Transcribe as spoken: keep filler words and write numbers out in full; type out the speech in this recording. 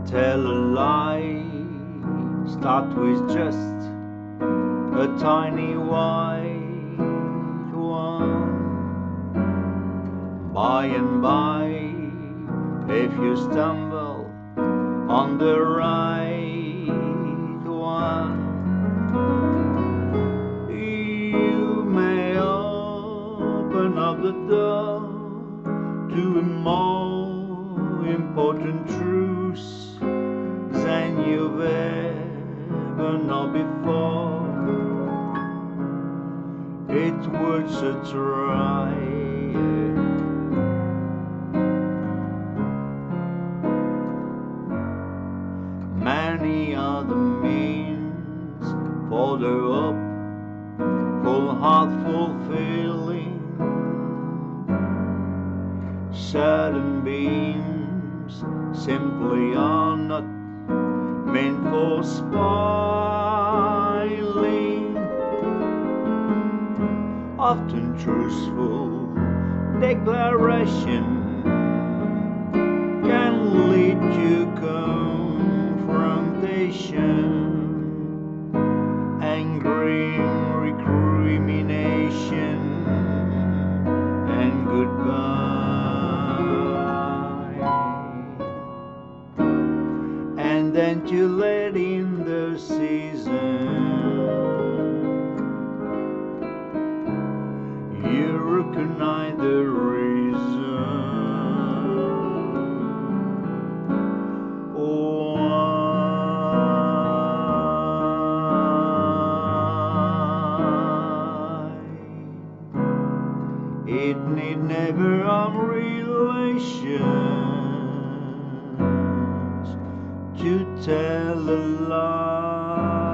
tell a lie, start with just a tiny white one. By and by, if you stumble on the right one, you may open up the door to a more important truth than you've ever known before. It's worth a try. Many are the means for the hopeful, heartful feeling. Certain beams simply are not meant for spoiling. Often truthful declaration can lead to confrontation, angry recrimination, and goodbye. And then to let in the season, you recognize the reason why it need never harm relations to tell a lie.